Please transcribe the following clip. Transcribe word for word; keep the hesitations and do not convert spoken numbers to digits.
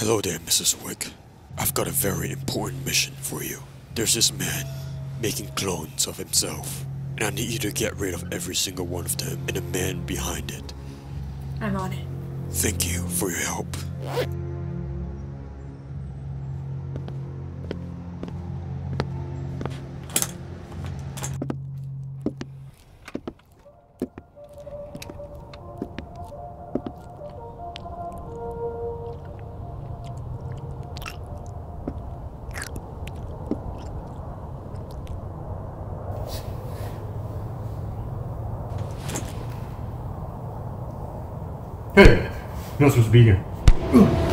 Hello there, Missus Wick. I've got a very important mission for you. There's this man making clones of himself, and I need you to get rid of every single one of them and the man behind it. I'm on it. Thank you for your help. Hey, you're not supposed to be here.